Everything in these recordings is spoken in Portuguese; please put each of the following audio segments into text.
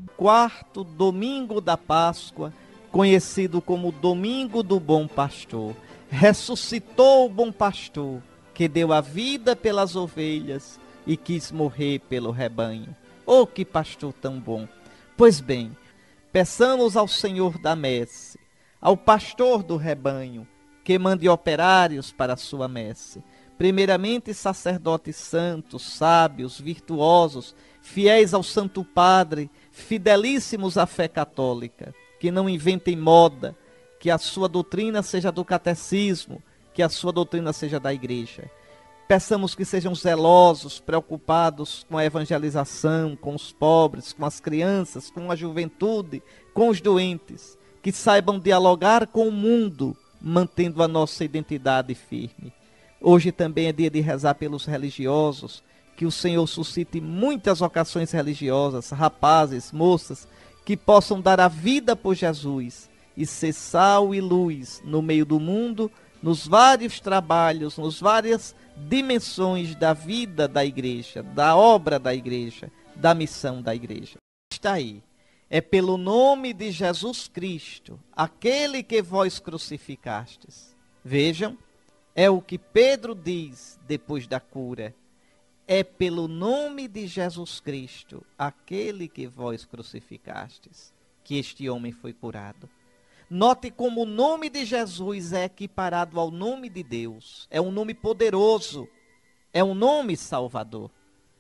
quarto domingo da Páscoa, conhecido como Domingo do Bom Pastor. Ressuscitou o bom pastor, que deu a vida pelas ovelhas e quis morrer pelo rebanho. Oh, que pastor tão bom! Pois bem, peçamos ao Senhor da messe, ao pastor do rebanho, que mande operários para a sua messe. Primeiramente, sacerdotes santos, sábios, virtuosos, fiéis ao Santo Padre, fidelíssimos à fé católica, que não inventem moda, que a sua doutrina seja do catecismo, que a sua doutrina seja da igreja. Peçamos que sejam zelosos, preocupados com a evangelização, com os pobres, com as crianças, com a juventude, com os doentes, que saibam dialogar com o mundo, mantendo a nossa identidade firme. Hoje também é dia de rezar pelos religiosos, que o Senhor suscite muitas vocações religiosas, rapazes, moças, que possam dar a vida por Jesus e ser sal e luz no meio do mundo, nos vários trabalhos, nos várias dimensões da vida da igreja, da obra da igreja, da missão da igreja. Está aí. É pelo nome de Jesus Cristo, aquele que vós crucificastes. Vejam, é o que Pedro diz depois da cura. É pelo nome de Jesus Cristo, aquele que vós crucificastes, que este homem foi curado. Note como o nome de Jesus é equiparado ao nome de Deus. É um nome poderoso, é um nome salvador.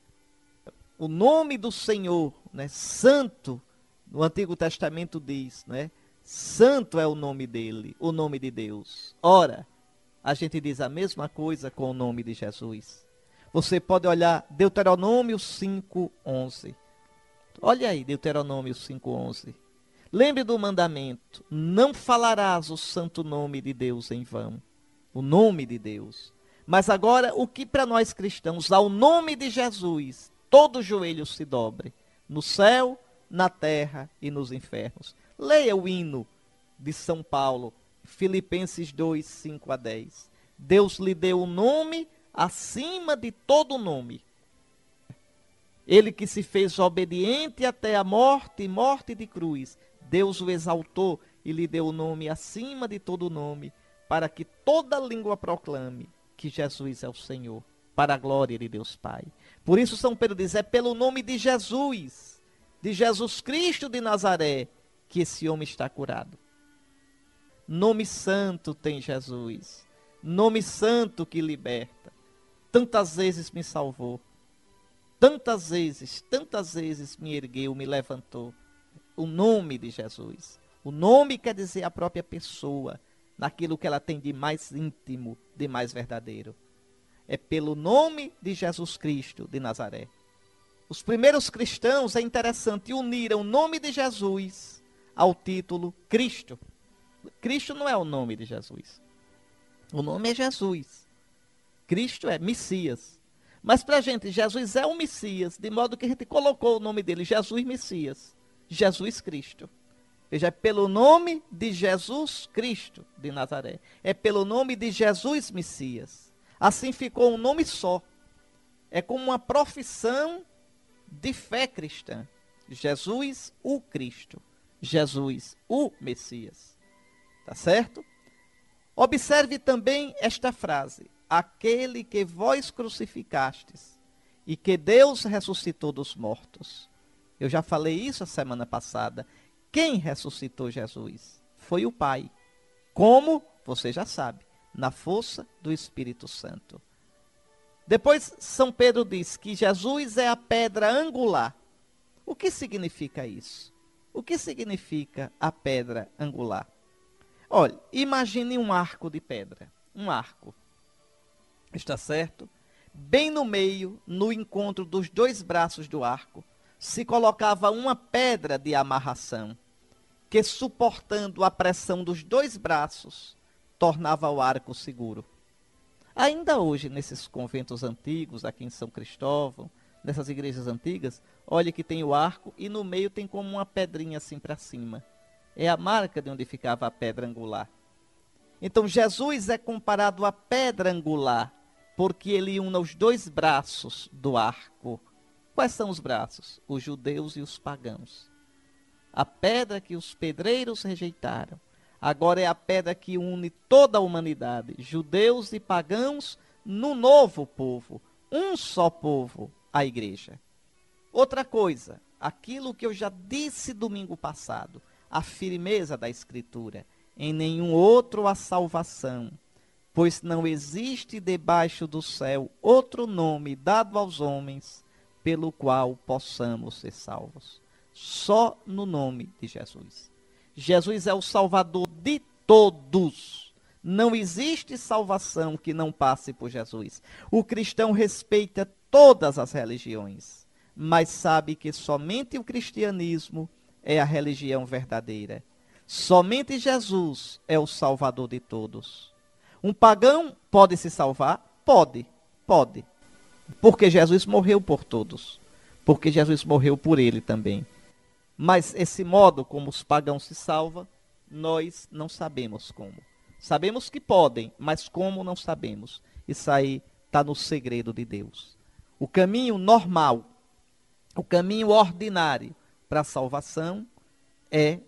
O nome do Senhor, né, santo, no Antigo Testamento diz, né, santo é o nome dele, o nome de Deus. Ora, a gente diz a mesma coisa com o nome de Jesus. Você pode olhar Deuteronômio 5:11. Olha aí, Deuteronômio 5:11. Lembre do mandamento: não falarás o santo nome de Deus em vão. O nome de Deus. Mas agora, o que para nós cristãos, ao nome de Jesus, todo joelho se dobre, no céu, na terra e nos infernos. Leia o hino de São Paulo, Filipenses 2:5-10. Deus lhe deu um nome acima de todo nome. Ele que se fez obediente até a morte, morte de cruz. Deus o exaltou e lhe deu o nome acima de todo nome, para que toda língua proclame que Jesus é o Senhor, para a glória de Deus Pai. Por isso São Pedro diz, é pelo nome de Jesus Cristo de Nazaré, que esse homem está curado. Nome santo tem Jesus, nome santo que liberta. Tantas vezes me salvou, tantas vezes me ergueu, me levantou. O nome de Jesus. O nome quer dizer a própria pessoa, naquilo que ela tem de mais íntimo, de mais verdadeiro. É pelo nome de Jesus Cristo de Nazaré. Os primeiros cristãos, é interessante, uniram o nome de Jesus ao título Cristo. Cristo não é o nome de Jesus. O nome é Jesus. Cristo é Messias. Mas para a gente, Jesus é o Messias, de modo que a gente colocou o nome dele, Jesus Messias. Jesus Cristo. Veja, é pelo nome de Jesus Cristo de Nazaré. É pelo nome de Jesus Messias. Assim ficou um nome só. É como uma profissão de fé cristã. Jesus, o Cristo. Jesus, o Messias. Tá certo? Observe também esta frase. Aquele que vós crucificastes e que Deus ressuscitou dos mortos. Eu já falei isso a semana passada. Quem ressuscitou Jesus? Foi o Pai. Como? Você já sabe. Na força do Espírito Santo. Depois, São Pedro diz que Jesus é a pedra angular. O que significa isso? O que significa a pedra angular? Olha, imagine um arco de pedra. Um arco. Está certo? Bem no meio, no encontro dos dois braços do arco, se colocava uma pedra de amarração, que suportando a pressão dos dois braços, tornava o arco seguro. Ainda hoje, nesses conventos antigos, aqui em São Cristóvão, nessas igrejas antigas, olha que tem o arco e no meio tem como uma pedrinha assim para cima. É a marca de onde ficava a pedra angular. Então Jesus é comparado à pedra angular, porque ele une os dois braços do arco. Quais são os braços? Os judeus e os pagãos. A pedra que os pedreiros rejeitaram. Agora é a pedra que une toda a humanidade, judeus e pagãos, no novo povo, um só povo, a igreja. Outra coisa, aquilo que eu já disse domingo passado, a firmeza da Escritura. Em nenhum outro há salvação, pois não existe debaixo do céu outro nome dado aos homens pelo qual possamos ser salvos. Só no nome de Jesus. Jesus é o Salvador de todos. Não existe salvação que não passe por Jesus. O cristão respeita todas as religiões, mas sabe que somente o cristianismo é a religião verdadeira. Somente Jesus é o Salvador de todos. Um pagão pode se salvar? Pode. Porque Jesus morreu por todos. Porque Jesus morreu por ele também. Mas esse modo como os pagãos se salvam, nós não sabemos como. Sabemos que podem, mas como não sabemos. Isso aí está no segredo de Deus. O caminho normal, o caminho ordinário para a salvação é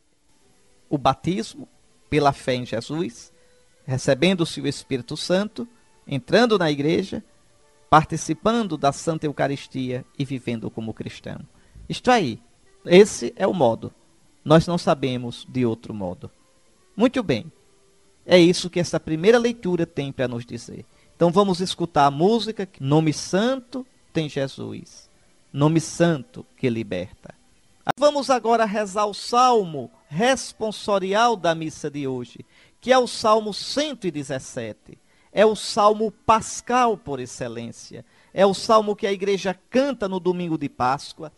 o batismo pela fé em Jesus, recebendo-se o Espírito Santo, entrando na igreja, participando da Santa Eucaristia e vivendo como cristão. Isto aí, esse é o modo. Nós não sabemos de outro modo. Muito bem, é isso que essa primeira leitura tem para nos dizer. Então vamos escutar a música, Nome Santo tem Jesus, Nome Santo que liberta. Vamos agora rezar o salmo responsorial da missa de hoje, que é o Salmo 117. É o salmo pascal por excelência. É o salmo que a igreja canta no domingo de Páscoa.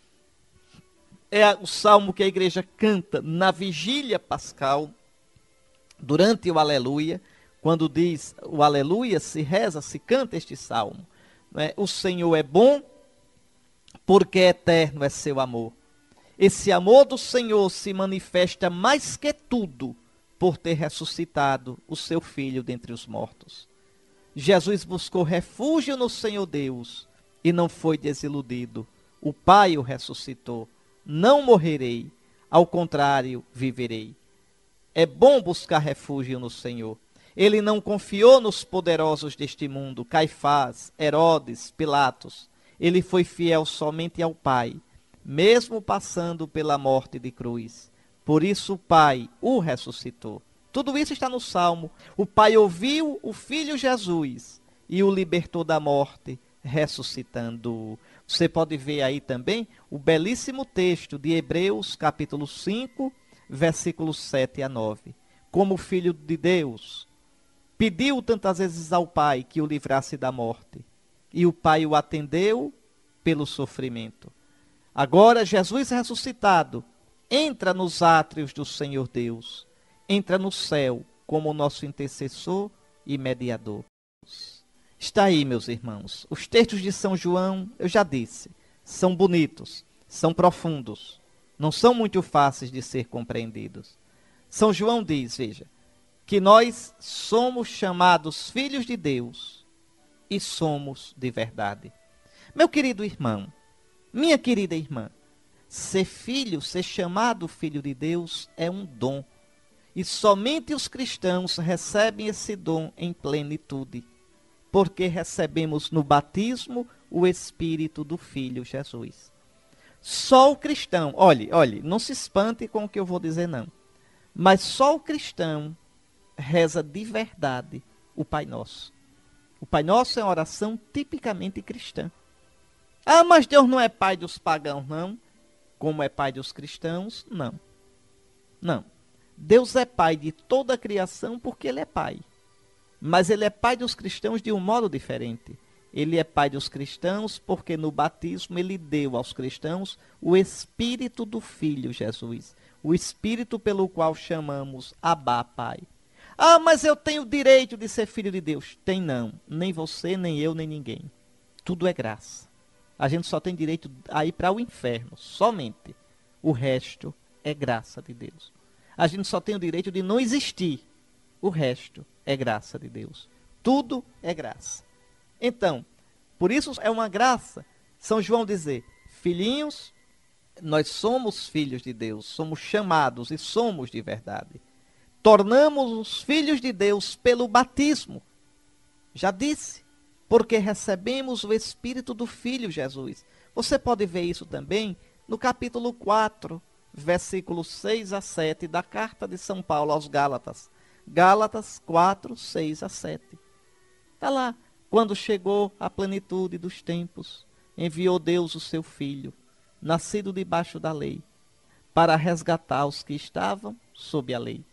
É o salmo que a igreja canta na vigília pascal, durante o aleluia. Quando diz o aleluia, se reza, se canta este salmo. O Senhor é bom, porque eterno é seu amor. Esse amor do Senhor se manifesta mais que tudo por ter ressuscitado o seu Filho dentre os mortos. Jesus buscou refúgio no Senhor Deus e não foi desiludido. O Pai o ressuscitou. Não morrerei, ao contrário, viverei. É bom buscar refúgio no Senhor. Ele não confiou nos poderosos deste mundo, Caifás, Herodes, Pilatos. Ele foi fiel somente ao Pai, mesmo passando pela morte de cruz. Por isso o Pai o ressuscitou. Tudo isso está no Salmo. O Pai ouviu o Filho Jesus e o libertou da morte, ressuscitando-o. Você pode ver aí também o belíssimo texto de Hebreus, capítulo 5, versículos 7 a 9. Como o Filho de Deus pediu tantas vezes ao Pai que o livrasse da morte, e o Pai o atendeu pelo sofrimento. Agora Jesus ressuscitado entra nos átrios do Senhor Deus, entra no céu como nosso intercessor e mediador. Está aí, meus irmãos, os textos de São João, eu já disse, são bonitos, são profundos, não são muito fáceis de ser compreendidos. São João diz, veja, que nós somos chamados filhos de Deus e somos de verdade. Meu querido irmão, minha querida irmã, ser filho, ser chamado filho de Deus é um dom. E somente os cristãos recebem esse dom em plenitude, porque recebemos no batismo o Espírito do Filho Jesus. Só o cristão, olhe, não se espante com o que eu vou dizer não, mas só o cristão reza de verdade o Pai Nosso. O Pai Nosso é uma oração tipicamente cristã. Ah, mas Deus não é pai dos pagãos, não. Como é pai dos cristãos, não. Não. Deus é pai de toda a criação porque ele é pai. Mas ele é pai dos cristãos de um modo diferente. Ele é pai dos cristãos porque no batismo ele deu aos cristãos o Espírito do Filho Jesus. O Espírito pelo qual chamamos Abá, Pai. Ah, mas eu tenho o direito de ser filho de Deus. Tem não. Nem você, nem eu, nem ninguém. Tudo é graça. A gente só tem direito a ir para o inferno, somente. O resto é graça de Deus. A gente só tem o direito de não existir. O resto é graça de Deus. Tudo é graça. Então, por isso é uma graça São João dizer, filhinhos, Nós somos filhos de Deus, somos chamados e somos de verdade. Tornamos os filhos de Deus pelo batismo. Já disse, porque recebemos o Espírito do Filho Jesus. Você pode ver isso também no capítulo 4, versículos 6 a 7 da carta de São Paulo aos Gálatas. Gálatas 4, 6 a 7. Está lá. Quando chegou a plenitude dos tempos, enviou Deus o seu Filho, nascido debaixo da lei, para resgatar os que estavam sob a lei.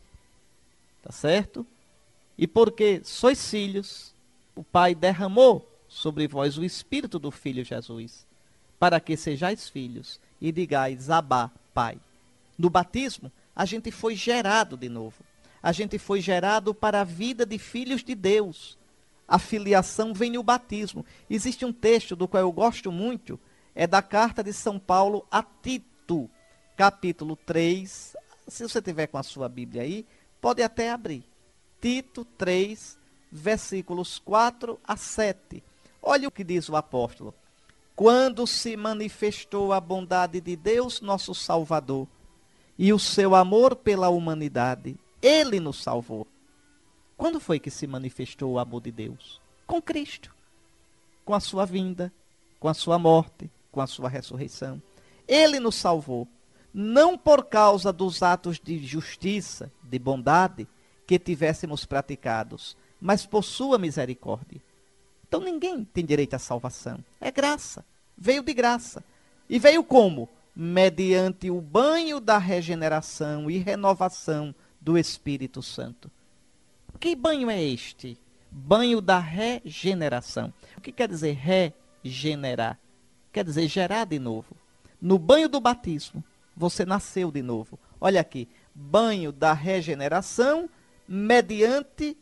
Tá certo? E porque sois filhos, o Pai derramou sobre vós o Espírito do Filho Jesus, para que sejais filhos e digais Abá, Pai. No batismo, a gente foi gerado de novo. A gente foi gerado para a vida de filhos de Deus. A filiação vem no batismo. Existe um texto do qual eu gosto muito, é da carta de São Paulo a Tito, capítulo 3. Se você tiver com a sua Bíblia aí, pode até abrir. Tito 3, versículos 4 a 7. Olha o que diz o apóstolo. Quando se manifestou a bondade de Deus, nosso Salvador, e o seu amor pela humanidade, ele nos salvou. Quando foi que se manifestou o amor de Deus? Com Cristo. Com a sua vinda, com a sua morte, com a sua ressurreição. Ele nos salvou, não por causa dos atos de justiça, de bondade, que tivéssemos praticados, mas por sua misericórdia. Então ninguém tem direito à salvação. É graça. Veio de graça. E veio como? Mediante o banho da regeneração e renovação do Espírito Santo. Que banho é este? Banho da regeneração. O que quer dizer regenerar? Quer dizer gerar de novo. No banho do batismo, você nasceu de novo. Olha aqui, banho da regeneração mediante,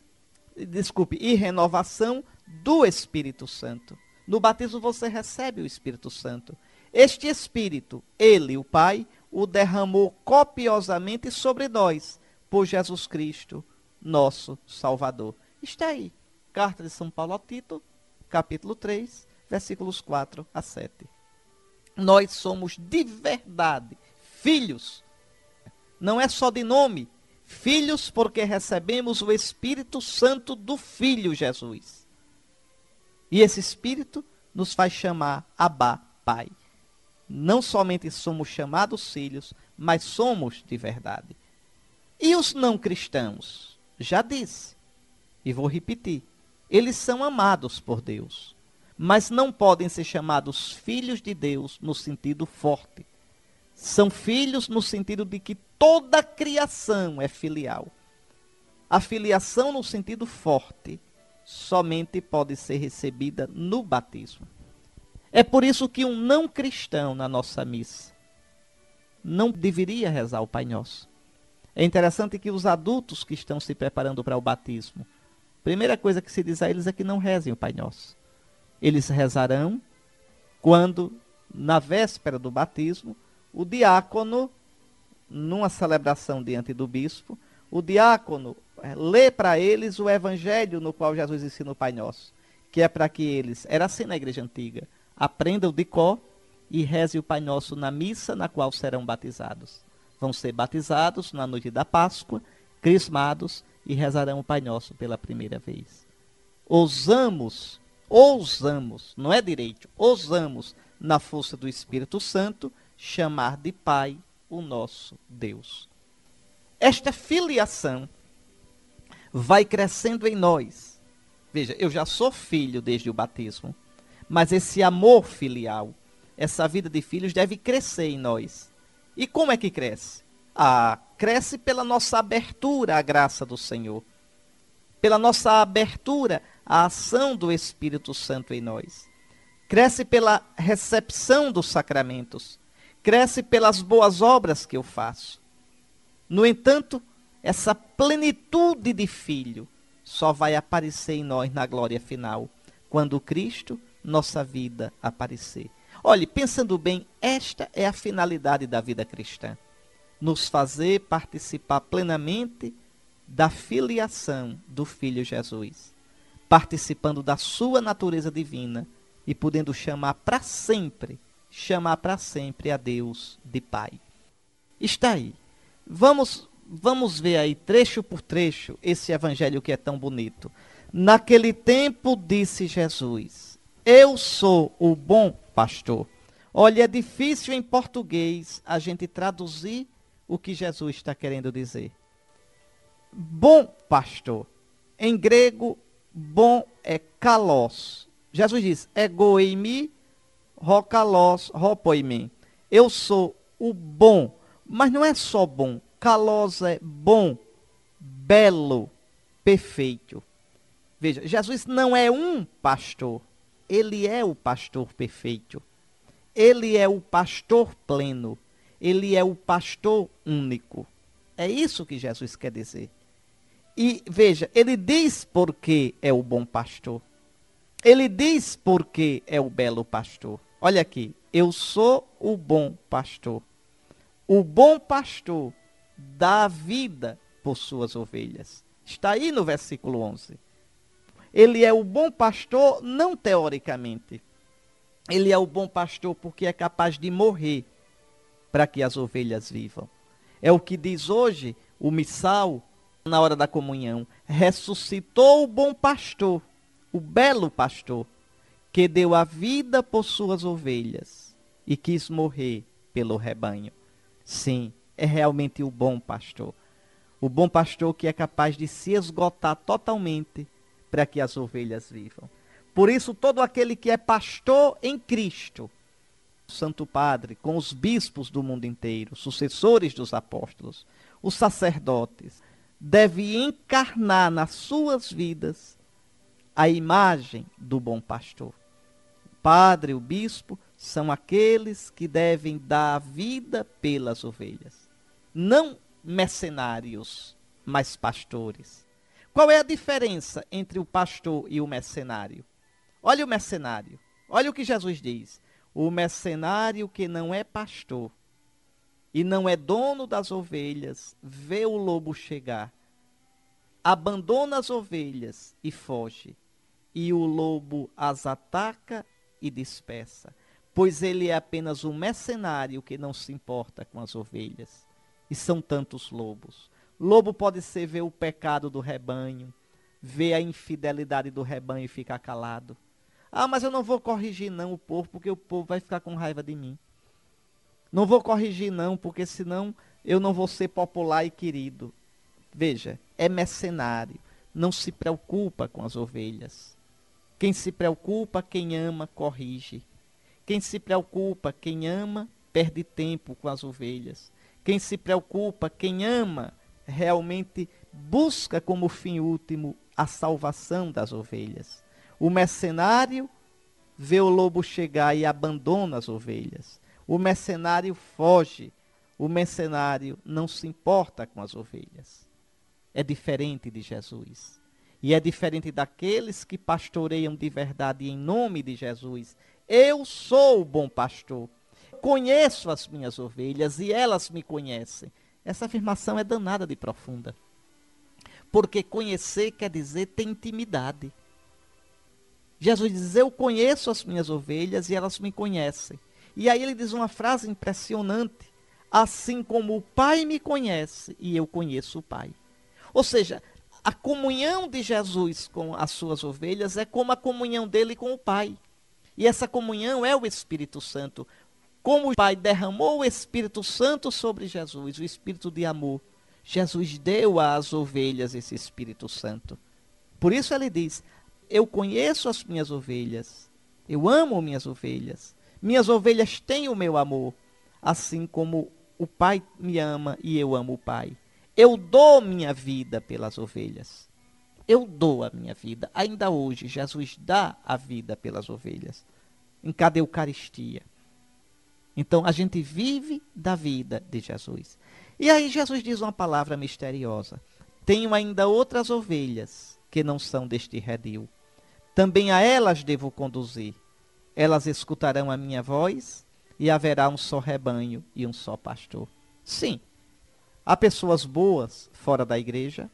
e renovação do Espírito Santo. No batismo você recebe o Espírito Santo. Este Espírito, ele, o Pai, o derramou copiosamente sobre nós, por Jesus Cristo, nosso Salvador. Está aí, carta de São Paulo a Tito, capítulo 3, versículos 4 a 7. Nós somos de verdade filhos, não é só de nome, filhos porque recebemos o Espírito Santo do Filho Jesus. E esse Espírito nos faz chamar Abá, Pai. Não somente somos chamados filhos, mas somos de verdade. E os não cristãos? Já disse, e vou repetir, eles são amados por Deus, mas não podem ser chamados filhos de Deus no sentido forte. São filhos no sentido de que toda a criação é filial. A filiação no sentido forte somente pode ser recebida no batismo. É por isso que um não cristão na nossa missa não deveria rezar o Pai Nosso. É interessante que os adultos que estão se preparando para o batismo, a primeira coisa que se diz a eles é que não rezem o Pai Nosso. Eles rezarão quando, na véspera do batismo, o diácono, numa celebração diante do bispo, o diácono lê para eles o evangelho no qual Jesus ensina o Pai Nosso, que é para que eles, era assim na igreja antiga, aprendam de cor e rezem o Pai Nosso na missa na qual serão batizados. Vão ser batizados na noite da Páscoa, crismados, e rezarão o Pai Nosso pela primeira vez. Ousamos, não é direito, ousamos, na força do Espírito Santo, chamar de Pai o nosso Deus. Esta filiação vai crescendo em nós. Veja, eu já sou filho desde o batismo, mas esse amor filial, essa vida de filhos deve crescer em nós. E como é que cresce? Cresce pela nossa abertura à graça do Senhor, pela nossa abertura à ação do Espírito Santo em nós. Cresce pela recepção dos sacramentos, cresce pelas boas obras que eu faço. No entanto, essa plenitude de filho só vai aparecer em nós na glória final, quando Cristo, nossa vida, aparecer. Olhe, pensando bem, esta é a finalidade da vida cristã. Nos fazer participar plenamente da filiação do Filho Jesus, participando da sua natureza divina e podendo chamar para sempre chamar para sempre a Deus de Pai. Está aí. Vamos ver aí, trecho por trecho, esse evangelho que é tão bonito. Naquele tempo disse Jesus: eu sou o bom pastor. Olha, é difícil em português a gente traduzir o que Jesus está querendo dizer. Bom pastor. Em grego, bom é kalos. Jesus diz, egoimi, rokalos, ropoimi. Eu sou o bom, mas não é só bom. Kalos é bom, belo, perfeito. Veja, Jesus não é um pastor, ele é o pastor perfeito. Ele é o pastor pleno, ele é o pastor único. É isso que Jesus quer dizer. E veja, ele diz por que é o bom pastor. Ele diz por que é o belo pastor. Olha aqui, eu sou o bom pastor. O bom pastor dá vida por suas ovelhas. Está aí no versículo 11. Ele é o bom pastor não teoricamente. Ele é o bom pastor porque é capaz de morrer para que as ovelhas vivam. É o que diz hoje o missal na hora da comunhão. Ressuscitou o bom pastor, o belo pastor, que deu a vida por suas ovelhas e quis morrer pelo rebanho. Sim, é realmente o bom pastor. O bom pastor que é capaz de se esgotar totalmente para que as ovelhas vivam. Por isso, todo aquele que é pastor em Cristo, o Santo Padre, com os bispos do mundo inteiro, sucessores dos apóstolos, os sacerdotes, deve encarnar nas suas vidas a imagem do bom pastor. O padre, o bispo, são aqueles que devem dar a vida pelas ovelhas. Não mercenários, mas pastores. Qual é a diferença entre o pastor e o mercenário? Olha o mercenário. Olha o que Jesus diz. O mercenário que não é pastor e não é dono das ovelhas, vê o lobo chegar, abandona as ovelhas e foge. E o lobo as ataca e dispersa. Pois ele é apenas um mercenário que não se importa com as ovelhas. E são tantos lobos. Lobo pode ser ver o pecado do rebanho, ver a infidelidade do rebanho e ficar calado. Ah, mas eu não vou corrigir não o povo, porque o povo vai ficar com raiva de mim. Não vou corrigir não, porque senão eu não vou ser popular e querido. Veja, é mercenário, não se preocupa com as ovelhas. Quem se preocupa, quem ama, corrige. Quem se preocupa, quem ama, perde tempo com as ovelhas. Quem se preocupa, quem ama, realmente busca como fim último a salvação das ovelhas. O mercenário vê o lobo chegar e abandona as ovelhas. O mercenário foge. O mercenário não se importa com as ovelhas. É diferente de Jesus. E é diferente daqueles que pastoreiam de verdade em nome de Jesus. Eu sou o bom pastor. Conheço as minhas ovelhas e elas me conhecem. Essa afirmação é danada de profunda. Porque conhecer quer dizer ter intimidade. Jesus diz, eu conheço as minhas ovelhas e elas me conhecem. E aí ele diz uma frase impressionante. Assim como o Pai me conhece e eu conheço o Pai. Ou seja, a comunhão de Jesus com as suas ovelhas é como a comunhão dele com o Pai. E essa comunhão é o Espírito Santo. Como o Pai derramou o Espírito Santo sobre Jesus, o Espírito de amor, Jesus deu às ovelhas esse Espírito Santo. Por isso ele diz, eu conheço as minhas ovelhas, eu amo minhas ovelhas têm o meu amor, assim como o Pai me ama e eu amo o Pai. Eu dou minha vida pelas ovelhas. Eu dou a minha vida. Ainda hoje, Jesus dá a vida pelas ovelhas. Em cada Eucaristia. Então, a gente vive da vida de Jesus. E aí, Jesus diz uma palavra misteriosa. Tenho ainda outras ovelhas que não são deste redil. Também a elas devo conduzir. Elas escutarão a minha voz e haverá um só rebanho e um só pastor. Sim. Há pessoas boas fora da igreja?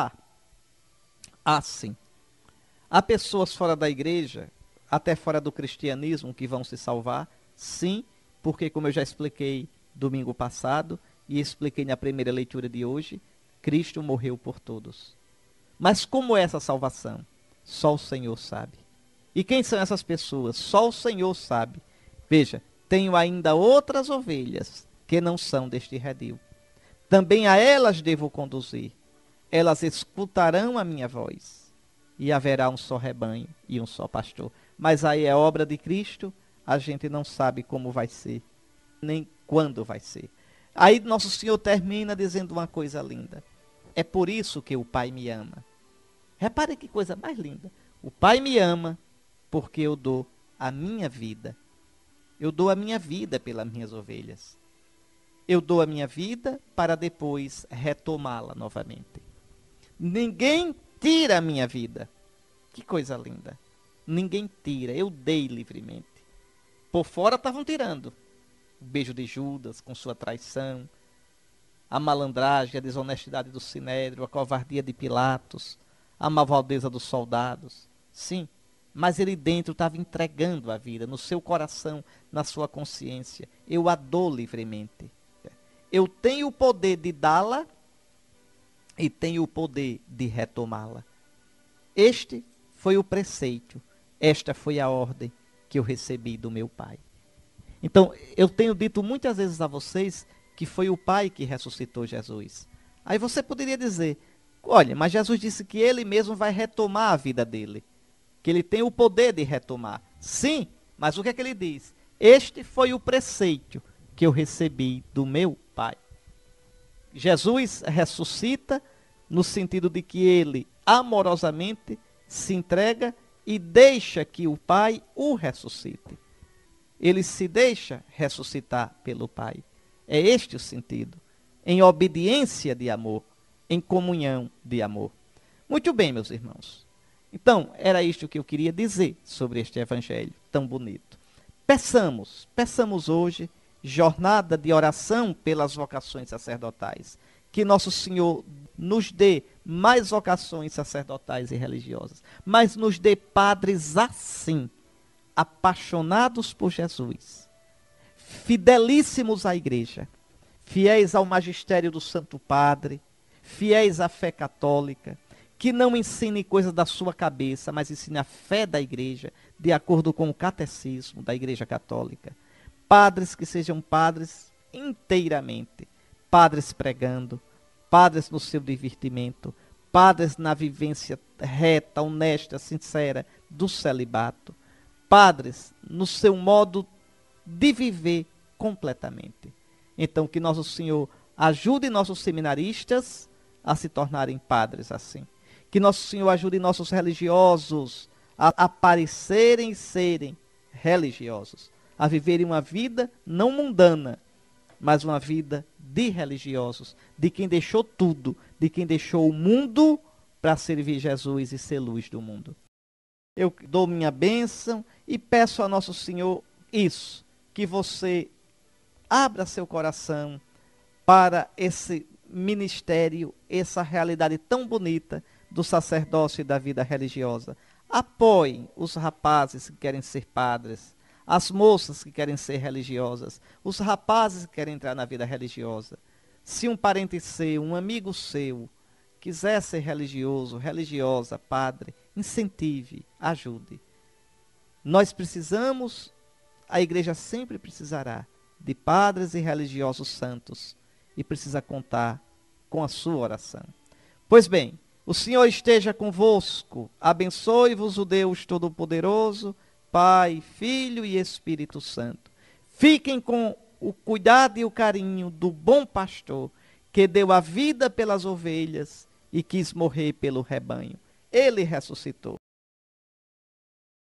Há sim. Há pessoas fora da igreja, até fora do cristianismo, que vão se salvar? Sim, porque, como eu já expliquei domingo passado e expliquei na primeira leitura de hoje, Cristo morreu por todos. Mas como é essa salvação? Só o Senhor sabe. E quem são essas pessoas? Só o Senhor sabe. Veja, tenho ainda outras ovelhas que não são deste redil. Também a elas devo conduzir. Elas escutarão a minha voz. E haverá um só rebanho e um só pastor. Mas aí é obra de Cristo, a gente não sabe como vai ser, nem quando vai ser. Aí nosso Senhor termina dizendo uma coisa linda. É por isso que o Pai me ama. Repare que coisa mais linda. O Pai me ama porque eu dou a minha vida. Eu dou a minha vida pelas minhas ovelhas. Eu dou a minha vida para depois retomá-la novamente. Ninguém tira a minha vida. Que coisa linda. Ninguém tira, eu dei livremente. Por fora estavam tirando. O beijo de Judas com sua traição, a malandragem, a desonestidade do Sinédrio, a covardia de Pilatos, a malvadeza dos soldados. Sim, mas ele dentro estava entregando a vida, no seu coração, na sua consciência. Eu a dou livremente. Eu tenho o poder de dá-la e tenho o poder de retomá-la. Este foi o preceito, esta foi a ordem que eu recebi do meu Pai. Então, eu tenho dito muitas vezes a vocês que foi o Pai que ressuscitou Jesus. Aí você poderia dizer, olha, mas Jesus disse que ele mesmo vai retomar a vida dele, que ele tem o poder de retomar. Sim, mas o que é que ele diz? Este foi o preceito que eu recebi do meu Pai. Jesus ressuscita no sentido de que ele amorosamente se entrega e deixa que o Pai o ressuscite. Ele se deixa ressuscitar pelo Pai. É este o sentido. Em obediência de amor, em comunhão de amor. Muito bem, meus irmãos. Então, era isto que eu queria dizer sobre este evangelho tão bonito. Peçamos hoje jornada de oração pelas vocações sacerdotais. Que Nosso Senhor nos dê mais vocações sacerdotais e religiosas, mas nos dê padres assim, apaixonados por Jesus, fidelíssimos à igreja, fiéis ao magistério do Santo Padre, fiéis à fé católica, que não ensine coisas da sua cabeça, mas ensine a fé da igreja, de acordo com o catecismo da Igreja Católica. Padres que sejam padres inteiramente, padres pregando, padres no seu divertimento, padres na vivência reta, honesta, sincera do celibato, padres no seu modo de viver completamente. Então, que Nosso Senhor ajude nossos seminaristas a se tornarem padres assim. Que Nosso Senhor ajude nossos religiosos a aparecerem e serem religiosos, a viverem uma vida não mundana, mas uma vida de religiosos, de quem deixou tudo, de quem deixou o mundo para servir Jesus e ser luz do mundo. Eu dou minha bênção e peço a Nosso Senhor isso, que você abra seu coração para esse ministério, essa realidade tão bonita do sacerdócio e da vida religiosa. Apoie os rapazes que querem ser padres, as moças que querem ser religiosas, os rapazes que querem entrar na vida religiosa. Se um parente seu, um amigo seu, quiser ser religioso, religiosa, padre, incentive, ajude. Nós precisamos, a igreja sempre precisará de padres e religiosos santos e precisa contar com a sua oração. Pois bem, o Senhor esteja convosco, abençoe-vos o Deus Todo-Poderoso, Pai, Filho e Espírito Santo. Fiquem com o cuidado e o carinho do bom pastor que deu a vida pelas ovelhas e quis morrer pelo rebanho. Ele ressuscitou.